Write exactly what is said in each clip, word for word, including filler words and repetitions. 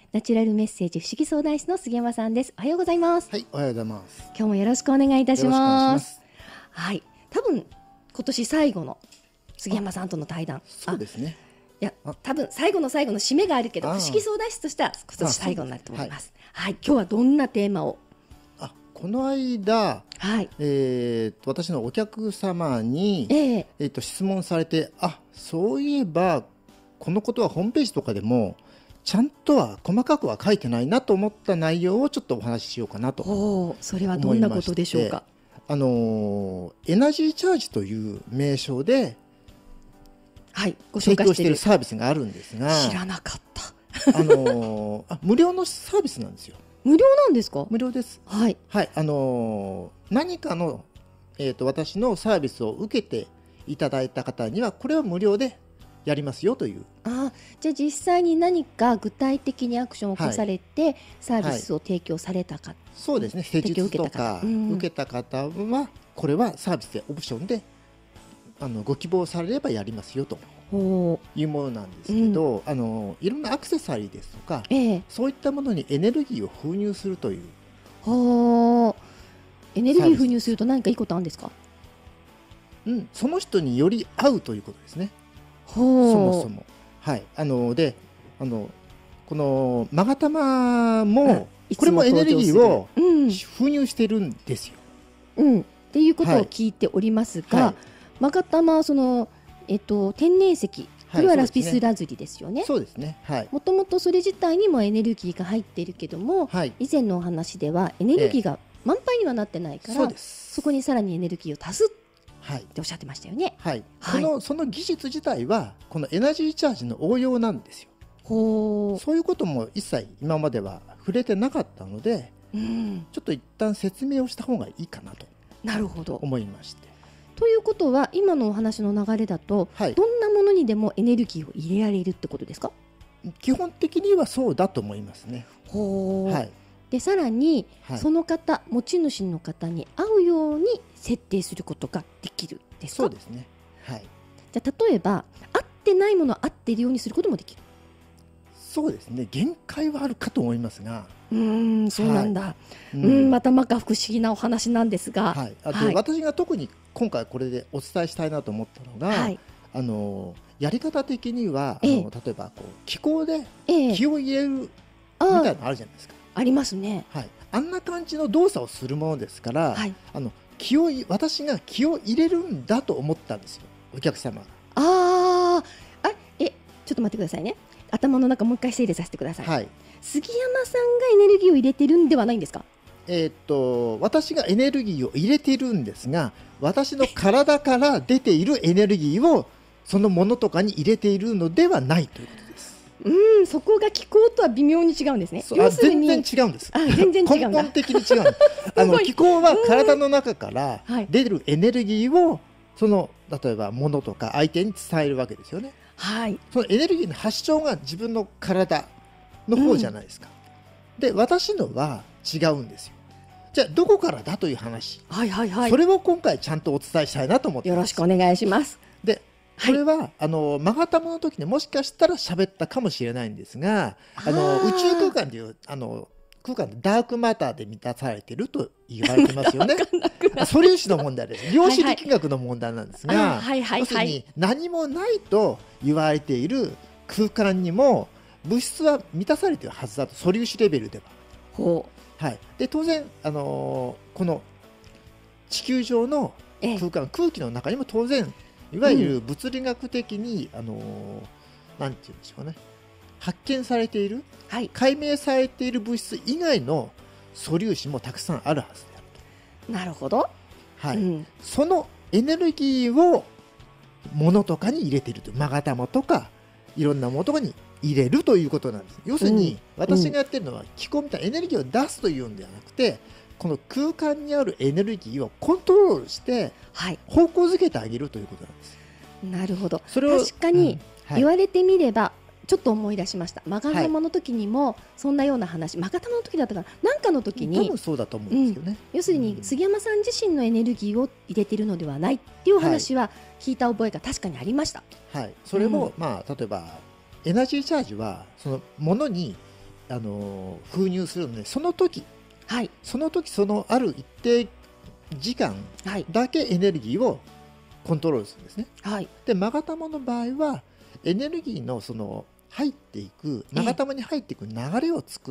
ナチュラルメッセージ不思議相談師の杉山さんです。おはようございます。 はい、おはようございます。 今日もよろしくお願いいたします。 よろしくお願いします。 はい、多分今年最後の杉山さんとの対談。 そうですね。 いや、多分最後の最後の締めがあるけど、 あ不思議相談師としては今年最後になると思います。はい、今日はどんなテーマを。 あ、この間、 はいえー、と私のお客様に、 えーえー、と質問されて、あ、そういえばこのことはホームページとかでもちゃんとは細かくは書いてないなと思った内容をちょっとお話ししようかなと思いまして。 おー、それはどんなことでしょうか。 あのーエナジーチャージという名称ではい、ご紹提供介しるしてているサービスがあるんですが、 知らなかった。 あのーあ無料のサービスなんですよ。 無料なんですか。 無料です。 はい。 はいあのー何かの、えー、と私のサービスを受けていただいた方にはこれは無料でやりますよという。 あ、じゃあ実際に何か具体的にアクションを起こされて、サービスを提供されたか。 そうですね、施術と受けたか方うん受けた方はこれはサービスでオプションであのご希望されればやりますよとほう。 いうものなんですけど、あのいろんなアクセサリーですとかええ。 そういったものにエネルギーを封入するという、 ほう。エネルギー封入すると何かいいことあるんですか。 うん、その人により合うということですね。 ほう。 そもそも、はい、あのであのこのマガタマもいつこれもエネルギーをうん封入してるんですよ。 うん、っていうことを聞いておりますが、 はいマガタマはその、えっと、天然石、こはいれはラピスラズリですよね。 そうですね。はい、 もともとそれ自体にもエネルギーが入っているけども、 はい、 以前のお話ではエネルギーが満杯にはなってないから、 そうです。 そこにさらにエネルギーを足すはいっておっしゃってましたよね。 はい、 はいそのその技術自体はこのエナジーチャージの応用なんですよ。 ほう。 そういうことも一切今までは触れてなかったので、 うん、 ちょっと一旦説明をした方がいいかなとなるほど。 思いまして。 ということは今のお話の流れだと、 はい、 どんなものにでもエネルギーを入れられるってことですか。 基本的にはそうだと思いますね。 ほう。 はい、 でさらに、 はい、 その方持ち主の方に合うように設定することができるですか。 そうですね。はい、 じゃあ例えば合ってないものを合っているようにすることもできる。 そうですね。限界はあるかと思いますが、 うーん、そうなんだ、 はうい、うんん、またまか不思議なお話なんですが、 はい、あと、 はい私が特に今回これでお伝えしたいなと思ったのが、 はい、 あのやり方的にはあええの例えばこう気候でええ、 気を入れるみあたいなあ、 のあるじゃないですか。 ありますね。 はい、あんな感じの動作をするものですから、 はい、 あの気をい私が気を入れるんだと思ったんですよ、お客様が。 あーあ、え、ちょっと待ってくださいね。頭の中もう一回整理させてください。 はい、 杉山さんがエネルギーを入れてるんではないんですか。 えーっと私がエネルギーを入れているんですが、私の体から出ているエネルギーをそのものとかに入れているのではないということです。 うん、そこが気候とは微妙に違うんですね。 そうあ要するに全然違うんです。 あ、全然違うんだ。 根本的に違うんです。あの気候は体の中からはい出るエネルギーをその例えば物とか相手に伝えるわけですよね。 はい、 そのエネルギーの発祥が自分の体の方じゃないですか、うん、で私のは違うんですよ。じゃあどこからだという話、 はいはいはい、 それを今回ちゃんとお伝えしたいなと思ってます。 よろしくお願いします。 ではいこれは、あのマガタマの時にもしかしたら喋ったかもしれないんですが、あのあー宇宙空間でいうあの空間でダークマターで満たされていると言われてますよね。素粒子の問題です。量子力学の問題なんですが、 あはいはいはい要するに何もないと言われている空間にも物質は満たされているはずだと、素粒子レベルでは。 ほはい、で当然、あのーこの地球上のう、ええ、 空間、空気の中にも当然いわゆる物理学的に、あのーなんていうんでしょうね、発見されているはい、 解明されている物質以外の素粒子もたくさんあるはずであると。 なるほど、 はい、 うん、 そのエネルギーを物とかに入れていると、マガタマとかいろんなものとかに入れるということなんです。要するに、 うん私がやってるのは気候みたいなエネルギーを出すというんではなくて、この空間にあるエネルギーをコントロールしてはい、 方向づけてあげるということなんです。 なるほど。 それを確かにうんはい言われてみれば、ちょっと思い出しました。マガタマの時にもそんなような話、マガタマの時だったかな、なんかの時多に分そうだと思うんですけどね、 要するに杉山さん自身のエネルギーを入れているのではないっていうお話は聞いた覚えが確かにありました。 はい、それも、 うんまあ、例えばエナジーチャージはそのものにあの封入するので、その時はいその時そのある一定時間はいだけエネルギーをコントロールするんですね。 はいで勾玉の場合はエネルギーのその入っていくええ勾玉に入っていく流れを作って、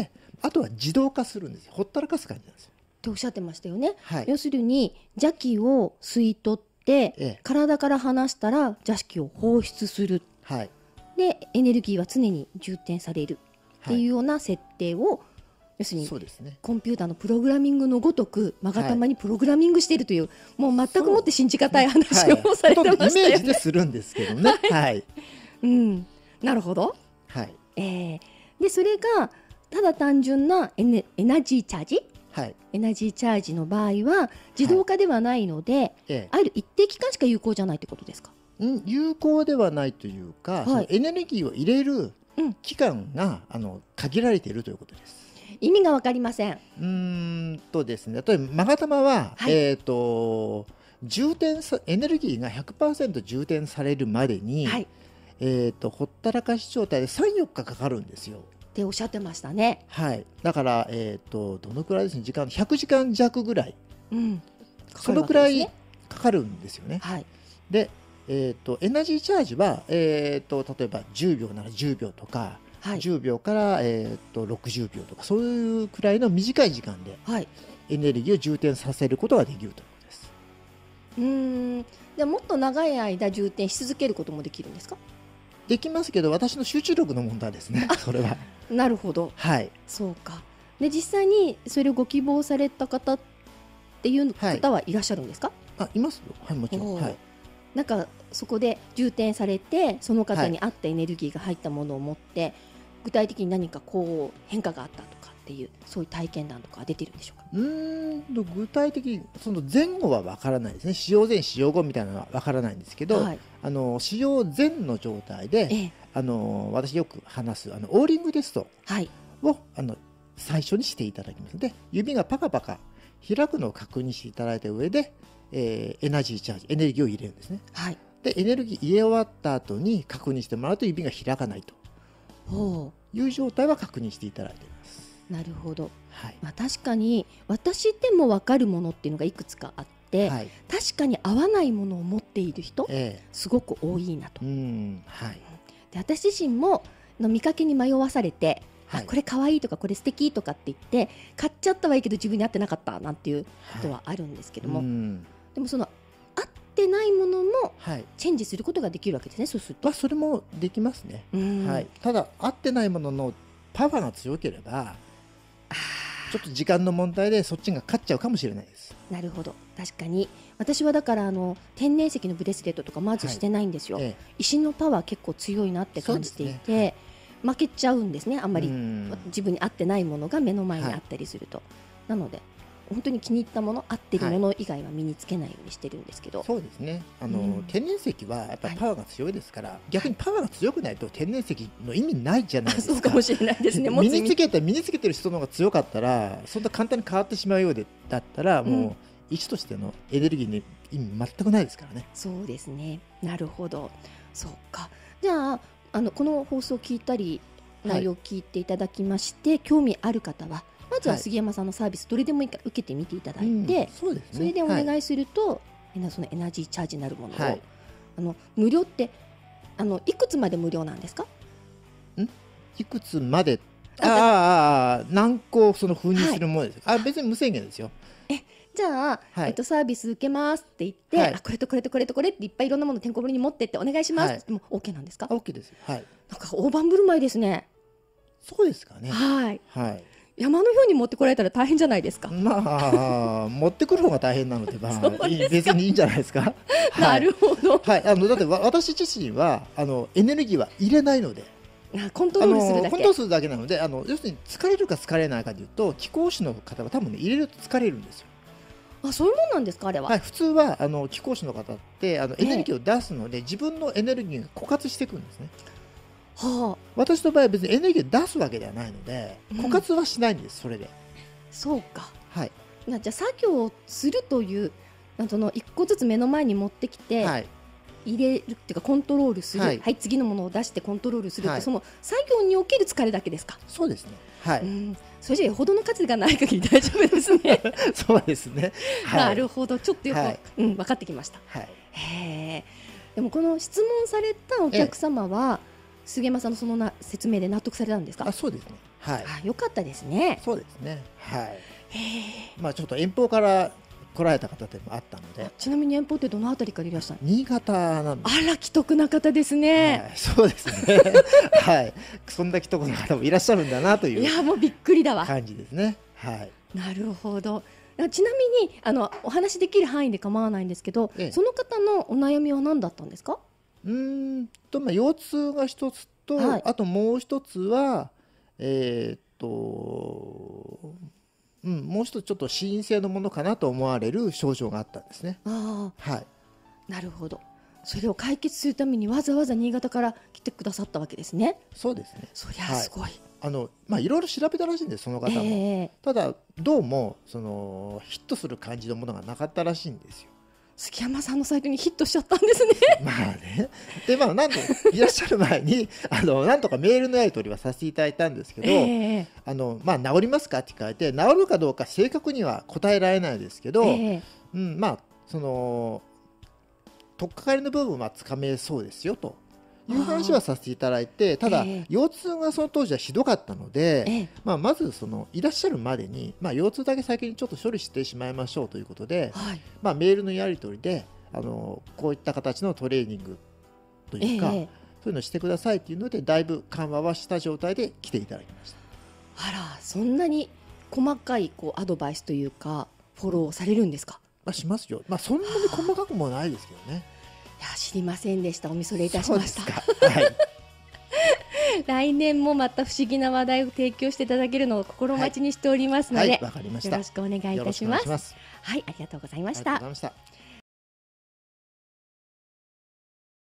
あとは自動化するんですよ。ほったらかす感じなんですよ。 っておっしゃってましたよね。 はい、 要するに邪気を吸い取ってええ体から離したら邪気を放出する。 はいでエネルギーは常に充填されるっていうような設定を、要するにそうですね。 コンピューターのプログラミングのごとく勾玉にプログラミングしているという、もう全くもって信じがたい話をされてまほとんどイしたよね。 メージでするんですけどね。はいうん、なるほど。 はいえーでそれがただ単純なエネ、エナジーチャージはいエナジーチャージの場合は自動化ではないので、 ええある一定期間しか有効じゃないということですか。 ん有効ではないというか、 いそのエネルギーを入れるうん期間が、あの限られているということです。 意味が分かりません。 うーんとですね、例えば勾玉は、 はいえー、と充填さエネルギーが ひゃくパーセント 充填されるまでに、 はいえー、とほったらかし状態でさん、よっかかかるんですよ。 っておっしゃってましたね。 はい、だから、えー、とどのくらいですね、時間ひゃくじかん弱ぐらい、 うん、 そのくらいかかるわけですね。 かかるんですよね。 はいで、えー、とエナジーチャージは、えー、と例えばじゅうびょうならじゅうびょうとか、 はいじゅうびょうから、えー、とろくじゅうびょうとか、そういうくらいの短い時間ではいエネルギーを充填させることができるということです。 うーんでもっと長い間充填し続けることもできるんですか。 できますけど、私の集中力の問題ですね、それは。 なるほど、 はい、 そうか。で実際にそれをご希望された方っていう方はいらっしゃるんですか。 あいますよ、はい、もちろん。 おーはい、 なんかそこで充填されてその方に合ったエネルギーが入ったものを持って、具体的に何かこう変化があったとかっていう、そういう体験談とか出てるんでしょうか。 うーんと具体的にその前後は分からないですね。使用前使用後みたいなのは分からないんですけど、 はいあの使用前の状態で、 ええあの私よく話すあのオーリングテストはいをあの最初にしていただきますので、指がパカパカ開くのを確認していただいた上で、えーエナジーチャージエネルギーを入れるんですね。 はいでエネルギー入れ終わった後に確認してもらうと指が開かないとほいう状態は確認していただいています。 うなるほど。 はいまあ、確かに私でも分かるものっていうのがいくつかあって、 はい、 確かに合わないものを持っている人えすごく多いなと。 えうんはいで私自身もの見かけに迷わされて、 はいあこれ可愛いとかこれ素敵とかって言って買っちゃったはいいけど自分に合ってなかったなんていうことはあるんですけども、 うんでもその合ってないものもはい、 チェンジすることができるわけですね。そうするとまあ、それもできますね。 うんはい、ただ合ってないもののパワーが強ければちょっと時間の問題でそっちが勝っちゃうかもしれないです。 なるほど。確かに私はだからあの天然石のブレスレットとかまずしてないんですよ、 え石のパワー結構強いなって感じていそうて、 です負けちゃうんですね。あんまりうん自分に合ってないものが目の前にあったりすると、なので本当に気に入ったもの合ってるもの以外は身につけないようにしてるんですけど、 そうですねあの、 うん天然石はやっぱりパワーが強いですから、逆にパワーが強くないと天然石の意味ないじゃないですか。 そうかもしれないですね。持身つ意味につけて身につけてる人の方が強かったらそんな簡単に変わってしまうようでだったら、 うんもう石としてのエネルギーに意味全くないですからね。 そうですね。なるほど。そうか。じゃあ、あのこの放送を聞いたりはい内容を聞いていただきまして、興味ある方はまずははい杉山さんのサービスどれでもいいから受けてみていただいうんて、 そうですね。 それでおはい願いすると、えなそのエナジーチャージになるものを、 はいあの無料ってあのいくつまで無料なんですか。 いくつまでああああ何個その封入するものです、あ別に無制限ですよ。 じゃあ、 はいえっと、サービス受けますって言って、 はいあこれとこれとこれとこれっていっぱいいろんなものてんこ盛りに持ってってお願いしますはいっても OK なんですか。 あ OK ですよ。はいなんか大盤振る舞いですね。 そうですかね。 はい。 はい山のように持ってこられたら大変じゃないですか。 まあ持ってくる方が大変なので、まあ、 そうですよいい別にいいんじゃないですか。 なはいるほど。 はい、あのだってわ私自身はあのエネルギーは入れないので、 あコントあロールするだけのコントロールするだけなので、あの要するに疲れるか疲れないかというと、気候種の方は多分ね入れると疲れるんですよ。 あそういうもんなんですかあれは、 はい、普通はあの気候種の方ってあのええエネルギーを出すので、自分のエネルギーが枯渇していくんですね。 はあ私の場合は別にエネルギーを出すわけではないので、 うん枯渇はしないんです、それで。 そうか。 はい、 なじゃあ作業をするという、あその一個ずつ目の前に持ってきて、 はい、 入れるっていうかコントロールする、は、 はいい次のものを出してコントロールするって、 はいその作業における疲れだけですか？ そうですね。はい。 うん、それじゃよほどの数がない限り大丈夫ですね。 そうですね。はい、 なるほど、ちょっとよく、 はいうん、分かってきました。 はい。 へー。でもこの質問されたお客様は、杉山さんのそのな説明で納得されたんですか？ あ、そうですね。はい。 あ、よかったですね。 そうですね。はい。 へー。 まあちょっと遠方から来られた方でもあったので、 ちなみに遠方ってどのあたりからいらっしゃるの？ 新潟なんです。 あら、既得な方ですね。 はい、そうですね。はい。そんな既得な方もいらっしゃるんだなといいうや、もうびっくりだわ。 感じですね。はい。 なるほど。ちなみにあのお話できる範囲で構わないんですけど、 ええ、 その方のお悩みは何だったんですか？ うーんと、まあ、腰痛が一つと、 はい、 あともう一つはえー、っとうん、もう一つちょっと心因性のものかなと思われる症状があったんですね。 あ、 はい、 なるほど。それを解決するためにわざわざ新潟から来てくださったわけですね。 そうですね。 そりゃすごい。 はい、あのまあ、いろいろ調べたらしいんです、その方も。 えー、 ただどうもそのヒットする感じのものがなかったらしいんですよ。 杉山さんのサイトにヒットしちゃったんですね。 まあね。で、まあ、なんといらっしゃる前にあのなんとかメールのやり取りはさせていただいたんですけど、 えーあのまあ、治りますかって聞かれて、治るかどうか正確には答えられないですけど、 えーうんまあ、その取っかかりの部分はつかめそうですよという話はさせていただいて、ただ、 えー腰痛がその当時はひどかったので、 えーまあ、まずそのいらっしゃるまでに、まあ、腰痛だけ先にちょっと処理してしまいましょうということで、 はい、 まあ、メールのやり取りであのこういった形のトレーニングというか、 えーそういうのをしてくださいというので、だいぶ緩和はした状態で来ていただきました。 あら、そんなに細かいこうアドバイスというかフォローされるんですか？ まあ、しますよ。まあ、そんなに細かくもないですけどね。 いや、知りませんでした。お見それいたしました。 そうですか。はい。 来年もまた不思議な話題を提供していただけるのを心待ちにしておりますので、 はい、わかりました。 よろしくお願いいたします。 よろしくお願いします。 はい、ありがとうございましありがとうたございました。